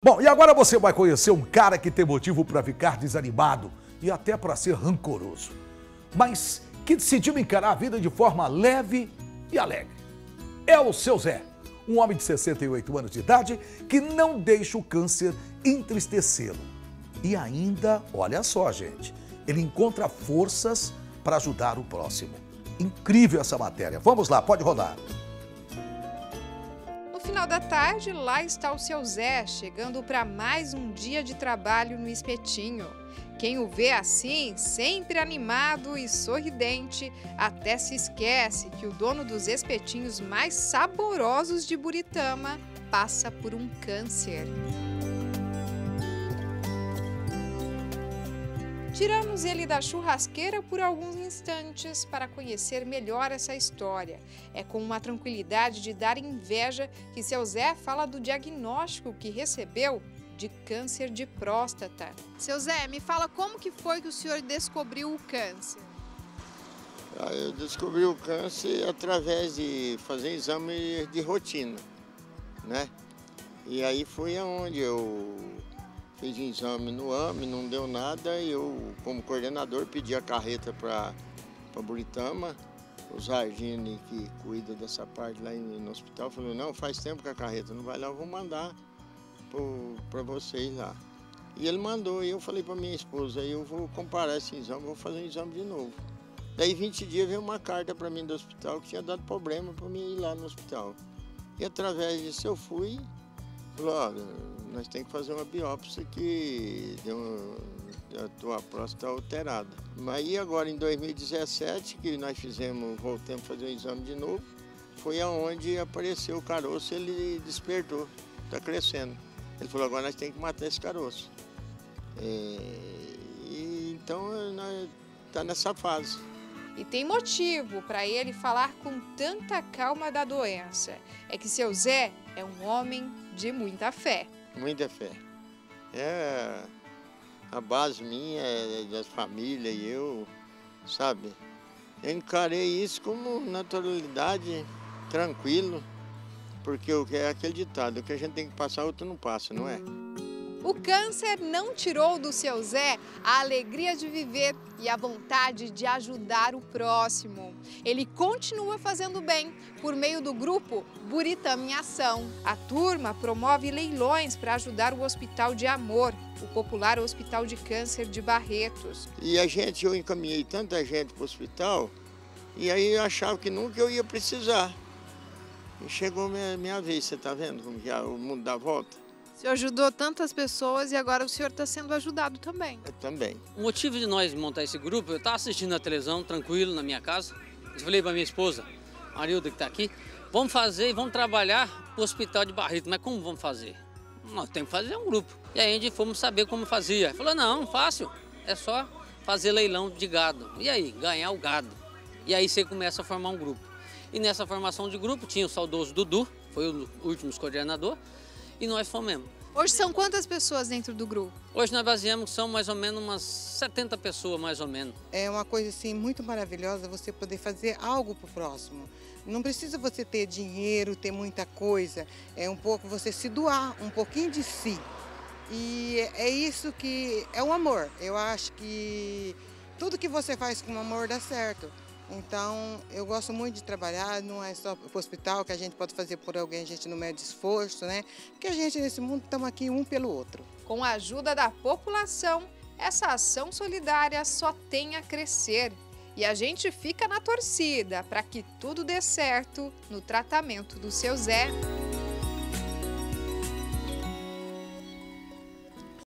Bom, e agora você vai conhecer um cara que tem motivo para ficar desanimado e até para ser rancoroso, mas que decidiu encarar a vida de forma leve e alegre. É o Seu Zé, um homem de 68 anos de idade que não deixa o câncer entristecê-lo. E ainda, olha só, gente, ele encontra forças para ajudar o próximo. Incrível essa matéria. Vamos lá, pode rodar. No final da tarde, lá está o Seu Zé, chegando para mais um dia de trabalho no espetinho. Quem o vê assim, sempre animado e sorridente, até se esquece que o dono dos espetinhos mais saborosos de Buritama passa por um câncer. Tiramos ele da churrasqueira por alguns instantes para conhecer melhor essa história. É com uma tranquilidade de dar inveja que Seu Zé fala do diagnóstico que recebeu de câncer de próstata. Seu Zé, me fala como que foi que o senhor descobriu o câncer? Eu descobri o câncer através de fazer exame de rotina, né? E aí foi aonde eu fiz um exame no AME, não deu nada, e eu, como coordenador, pedi a carreta para Buritama. O Zardini, que cuida dessa parte lá no hospital, falou: não, faz tempo que a carreta não vai lá, eu vou mandar para vocês lá. E ele mandou, e eu falei para minha esposa: eu vou comparar esse exame, vou fazer um exame de novo. Daí 20 dias veio uma carta para mim do hospital que tinha dado problema para mim ir lá no hospital. E através disso eu fui, falou: olha, nós temos que fazer uma biópsia que a tua próstata alterada. Mas aí agora em 2017, que nós voltamos a fazer o exame de novo, foi aonde apareceu o caroço, ele despertou, está crescendo. Ele falou: agora nós temos que matar esse caroço. Então nós está nessa fase. E tem motivo para ele falar com tanta calma da doença. É que Seu Zé é um homem de muita fé. Muita fé. É a base minha, da família e eu, sabe? Eu encarei isso como naturalidade, tranquilo, porque é aquele ditado: o que a gente tem que passar, outro não passa, não é? O câncer não tirou do Seu Zé a alegria de viver e a vontade de ajudar o próximo. Ele continua fazendo bem por meio do grupo Buritama em Ação. A turma promove leilões para ajudar o Hospital de Amor, o popular Hospital de Câncer de Barretos. E eu encaminhei tanta gente para o hospital, e aí eu achava que nunca eu ia precisar. E chegou minha vez, você está vendo como que o mundo dá volta? O senhor ajudou tantas pessoas e agora o senhor está sendo ajudado também. Eu também. O motivo de nós montar esse grupo, eu estava assistindo a televisão, tranquilo, na minha casa. Eu falei para minha esposa, Marilda, que está aqui: vamos fazer e vamos trabalhar para o Hospital de Barretos. Mas como vamos fazer? Nós temos que fazer um grupo. E aí a gente fomos saber como fazia. Falou: não, fácil, é só fazer leilão de gado. E aí, ganhar o gado. E aí você começa a formar um grupo. E nessa formação de grupo tinha o saudoso Dudu, foi o último coordenador, e nós fomos. Hoje são quantas pessoas dentro do grupo? Hoje nós baseamos que são mais ou menos umas 70 pessoas, mais ou menos. É uma coisa assim muito maravilhosa você poder fazer algo para o próximo. Não precisa você ter dinheiro, ter muita coisa. É um pouco você se doar, um pouquinho de si. E é isso que é o amor. Eu acho que tudo que você faz com amor dá certo. Então, eu gosto muito de trabalhar, não é só para o hospital que a gente pode fazer por alguém, a gente não mede esforço, né? Porque a gente nesse mundo estamos aqui um pelo outro. Com a ajuda da população, essa ação solidária só tem a crescer. E a gente fica na torcida para que tudo dê certo no tratamento do Seu Zé.